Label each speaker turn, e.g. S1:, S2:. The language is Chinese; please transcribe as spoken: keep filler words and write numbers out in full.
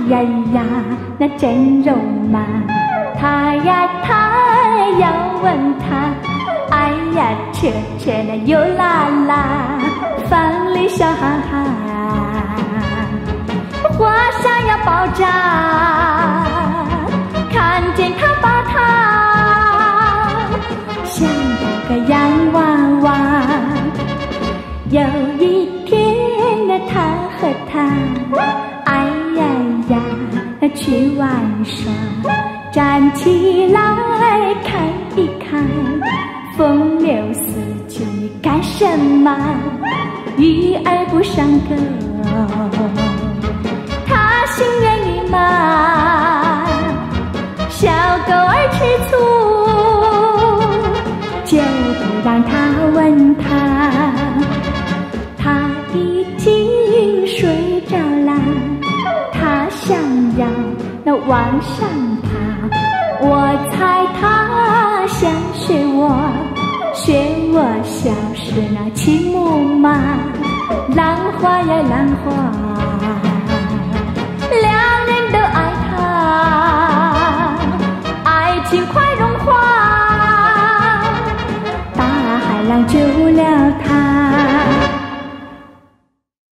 S1: 呀呀，那真肉麻。他呀他要问他，哎呀扯扯那又啦啦，饭里笑哈哈，话想要爆炸，看见他把他像个洋娃娃。有一天呢，他和他，哎呀呀，去玩耍，站起来看一看，风流四起你干什么？鱼儿不上钩，他心猿意马，小狗儿吃醋，就不让他问他。他已经睡着了，他想要那往上爬，我猜他想学我，学我像是那骑木马，浪花呀浪花。